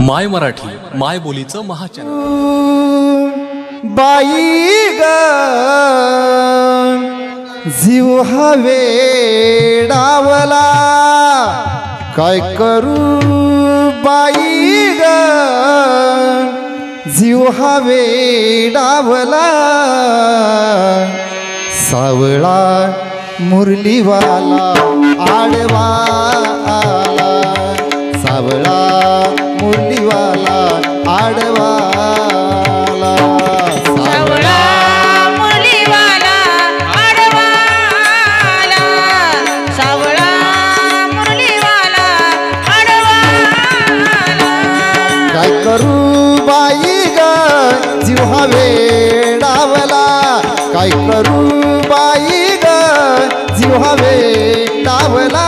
माय मराठी माय बोलीचं महाचॅनल। बाई ग जीव हवे डावला काय करू बाई ग जीव हवे डावला सावळा मुरलीवाला आडवा आला सावळा मुरलीवाला आडवाला सावळा मुरलीवाला आडवाला सावळा मुरलीवाला आडवाला काय करू बाई ग जीव हवे डावला काय करू बाई ग जीव हवे डावला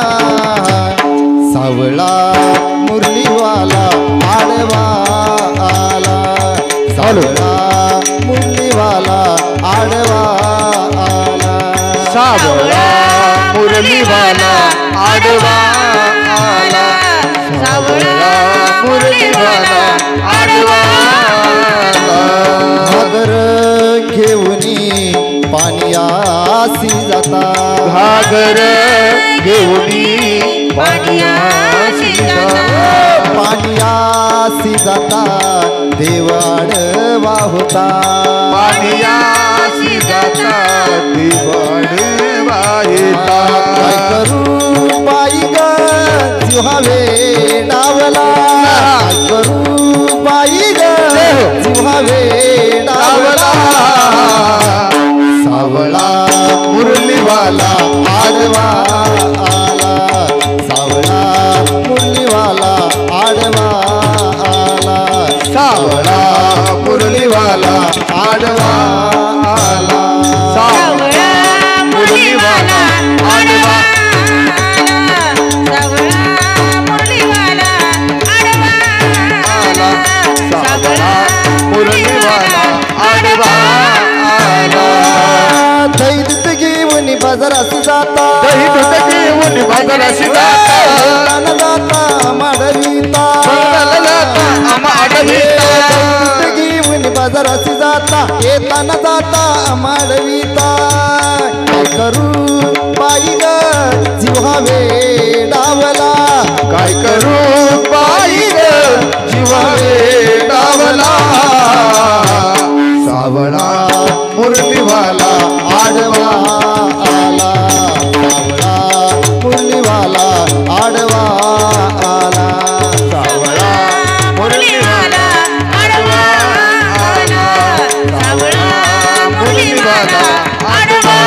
सावळा मुरलीवाला आडवा आला सावळा मुरलीवाला आडवा आला सावळा मुरलीवाला आडवा आला सावळा मुरलीवाला आडवा घागर घेऊनी पाण्यासी जाता घागर घेऊनी पाण्यासी जाता पाण्यासी जाता देवाड वाहुता पाण्यासी जाता देवाड वाहुता काय करू बाई ग जीव हवे डावला काय करू बाई ग जीव हवे डावला सावळा मुरलीवाला आडवा आला सावळा मुरलीवाला आडवा आला सावळा मुरलीवाला आडवा आला सावळा मुरलीवाला आडवा सावळा मुरलीवाला आडवा सावळा मुरलीवाला आडवा दही दूध घेऊन बाजारात जाता दही दूध घेऊन बाजारात जाता जाता माडवीता घेऊन बाजारात जाता येताना जाता माडवीता काय करू बाई ग जीव हवे डावला काय करू बाई ग जीव हवे डावला सावळा मुरलीवाला आडवा आला सावळा मुरलीवाला आडवा आला सावळा मुरलीवाला आडवा आला सावळा मुरलीवाला आडवा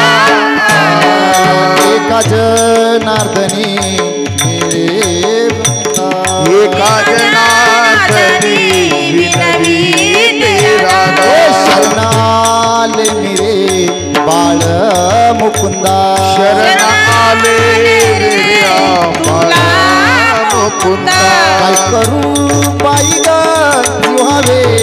एका जनार्दनी मेरे एका जनार्दनी विनवी तेरा शरणाले मेरे बाळ मुकुंदा शरणाले रे बाळा मुकुंदा काय करू बाई ग जीव हवे